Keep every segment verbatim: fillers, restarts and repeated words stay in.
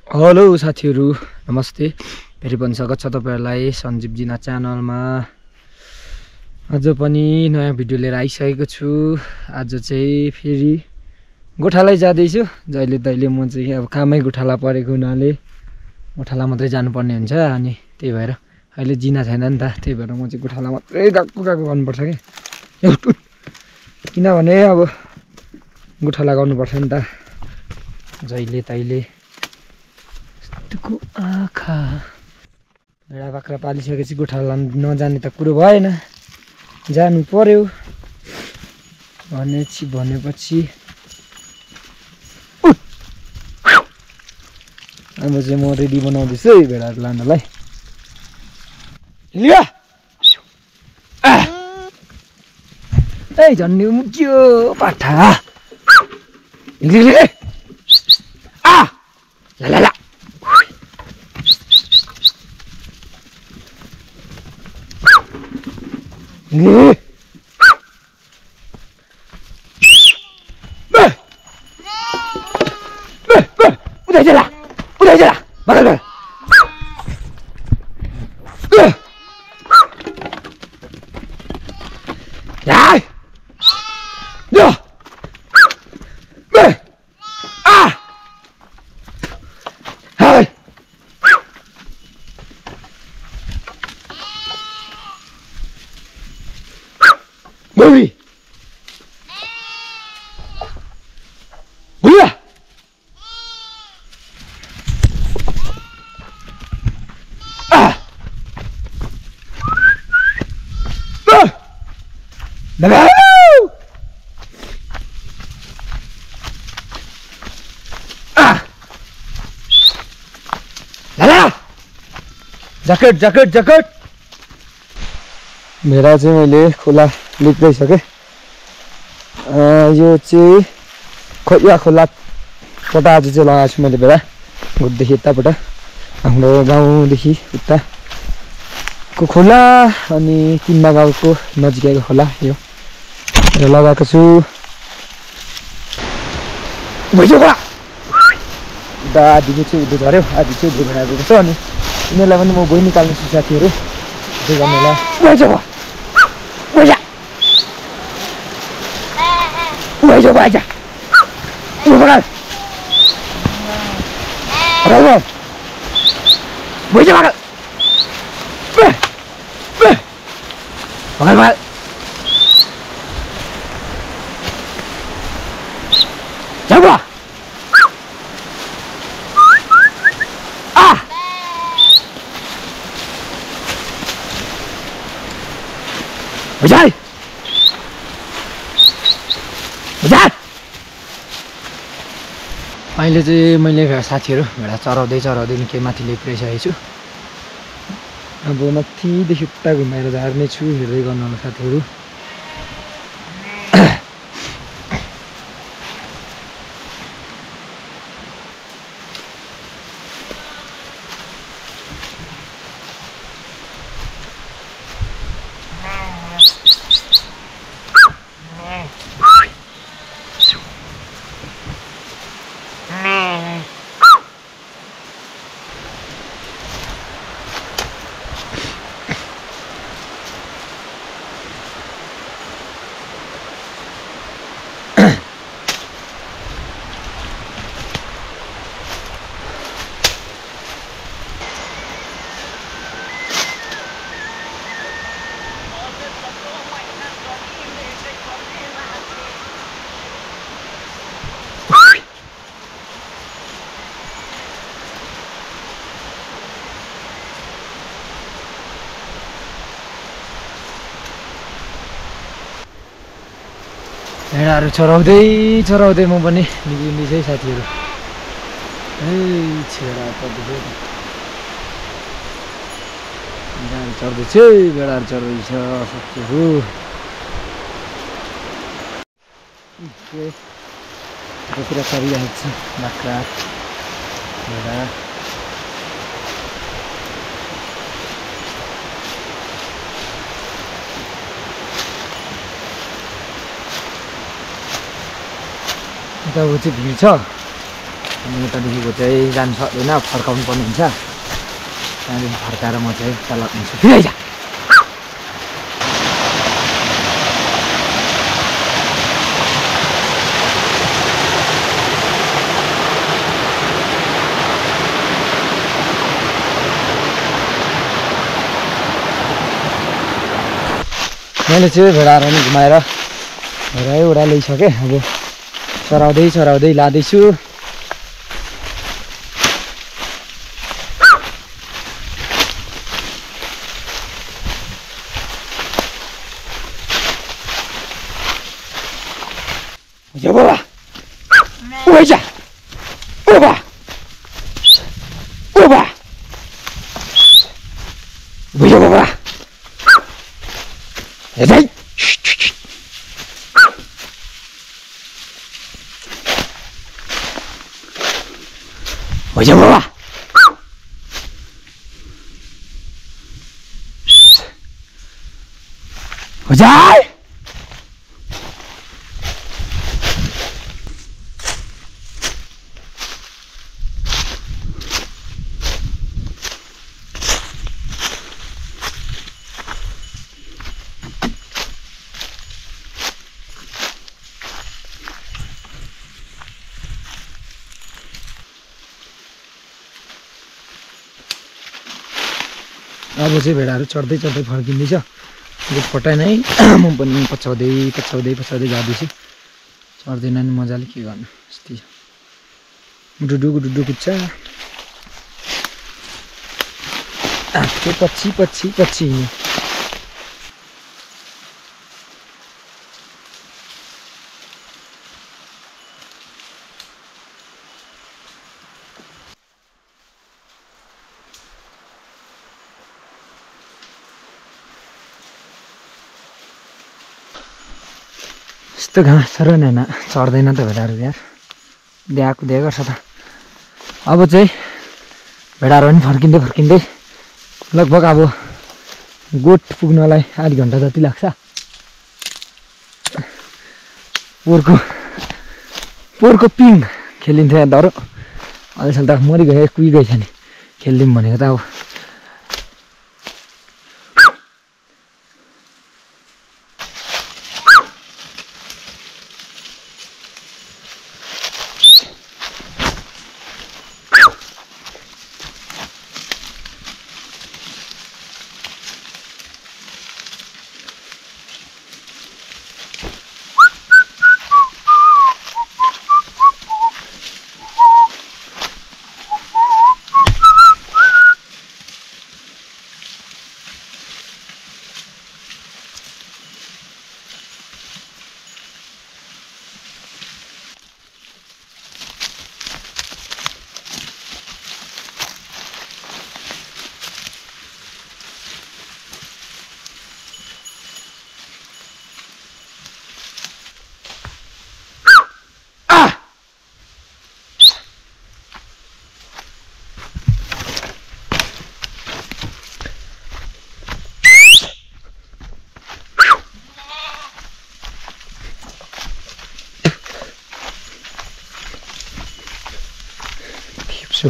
Hello साथीहरु नमस्ते फेरि पनि स्वागत छ तपाईहरुलाई सञ्जीप जिना च्यानलमा। आज पनि नयाँ भिडियो लिएर आइसकेको छु। आज चाहिँ फेरि गोठालै जाँदै छु। जहिले तहिले म चाहिँ अब कामै गोठाला परेको हुनाले गोठाला मात्रै जानुपर्ने हुन्छ अनि त्यही भएर अहिले जिना छैन नि त, त्यही भएर म चाहिँ गोठाला मात्रै गएको गएको गर्नुपर्छ के। किनभने अब गोठाला गर्नुपर्छ नि त जहिले तहिले। आँखा भेडा बाख्रा पालिसकेपछि गोठाला नजाने त कुरो भएन, जानु पर्यो भनेपछि भनेपछि अब चाहिँ म रेडी बनाउँदैछु है भेडाहरू लानलाई। लिया ए झन्डी मुक्यो पाठा आ ला ला ला Nghi. Bê. Bê, bê. Udah aja lah. Udah aja lah. Makan dulu. Bê. Đấy. Được. Bê. À. Hai. Baby. Bùa. À. Bùa. Nè nè. À. Là là. Jacket, jacket, jacket. मेरा चाहिँ मैले खोला लेख्दैसकेँ। यो चाहिँ खोया खोलाबाट आज चाहिँ लगाएको छु मैले भेडा। घुटदेखि यताबाट हाम्रो गाउँदेखि उताको खोला अनि तिनमा गाउँको नजिकैको खोला यो लगाएको छु। आधी चाहिँ उधो झऱ्यो, आधी चाहिँ उधो भइरहेको छ अनि यिनीहरूलाई पनि म गइ निकाल्नु छु साथीहरू। त्यही गर्नुलाई Udah coba aja. Udah bakal. Rawa. Udah coba bakal. Beh. Beh. Bakal bakal. Coba. Ah. Bajai. अहिले चाहिँ मैले साथीहरू भेडा चराउँदै चराउँदै निकै माथि ल्याइपुऱ्याइसकेको छु। अब माथिदेखि उता घुमाएर झार्ने छु, हेर्दै गर्नु होला साथीहरू। भेडाहरू चराउँदै चराउँदै म पनि निक्लिँदैछु है साथीहरू। ए छेडा पर्दैछ भेडाहरू चढ्दैछ भेडाहरू चढ्दैछ साथीहरू। पुरा चढिरहेको छ बाख्रा भेडा। यता चाहिँ भिड छ अनि यतादेखिको चाहिँ जानु सक्दैन, फर्काउनु पर्ने हुन्छ। त्यहाँदेखि फर्काएर म चाहिँ तल हुन्छु। फेरि जा मैले चाहिँ भेडाहरू पनि घुमाएर भेडा एउटा ल्याइसकेँ। अब चराउँदै चराउँदै लाँदैछु। यो बाबा उही जा बाबा बाबा बुझ्यो बाबा हेदै बुझ्यो बाबा बुझाइ अब चाहिँ भेडाहरू चढ्दै चढ्दै फर्किँदैछ। गोठपट्टा नै म पनि पछ्याउँदै पछ्याउँदै पछ्याउँदै जाँदैछु। चढ्दैन नि मजाले के गर्नु, यस्तै डुडु डुडु कुद्छ। त्यो पछि पछि पछि यस्तो घाँस र नाना चढ्दैन त भेडाहरू यार, द्याएको दिया गर्छ त। अब चाहिँ भेडाहरू पनि फर्किँदै फर्किँदै लगभग अब गोठ पुग्नलाई आधी घन्टा जति लाग्छ। पोहोरको पोहोरको पिङ खेलिन्थ्यो यहाँ डरो, अहिलेसम्म त मरिगयो कुहिगएछ नि। खेलिदिउँ भनेको त अब so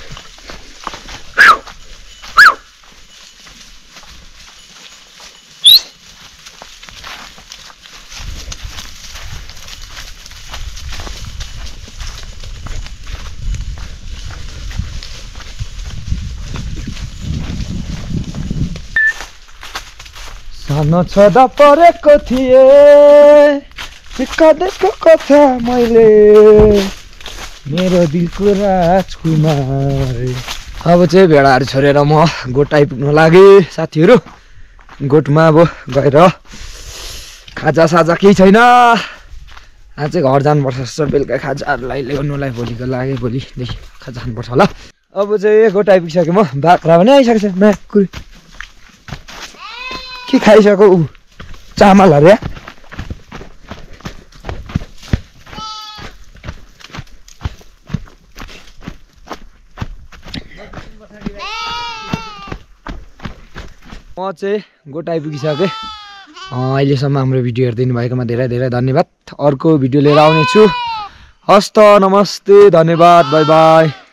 सानो छँदा परेको थिए कदेको कथा मैले मेरो दिलको राजकुमार। अब चाहिँ भेडाहरू छोडेर म गोठ आइपुग्न लागेँ साथीहरू। गोठमा अब गएर खाजा साजा केही छैन, आज चाहिँ घर जानुपर्छ। सर बेलुका खाजाहरूलाई ल्याउनुलाई भोलिको लागि भोलिदेखि खाजा खानुपर्छ होला। अब चाहिँ गोठ आइपुगिसकेँ म। बाख्रा पनि आइसकेको छ, माकुरी के खाइसक्यो ऊ चामलहरू या। म चाहिँ गोठ आइपुगिसकेँ। अहिलेसम्म हाम्रो भिडियो हेरिदिनु भएकोमा धेरै धेरै धन्यवाद। अर्को भिडियो लिएर आउनेछु। हस्त नमस्ते धन्यवाद बाई बाई।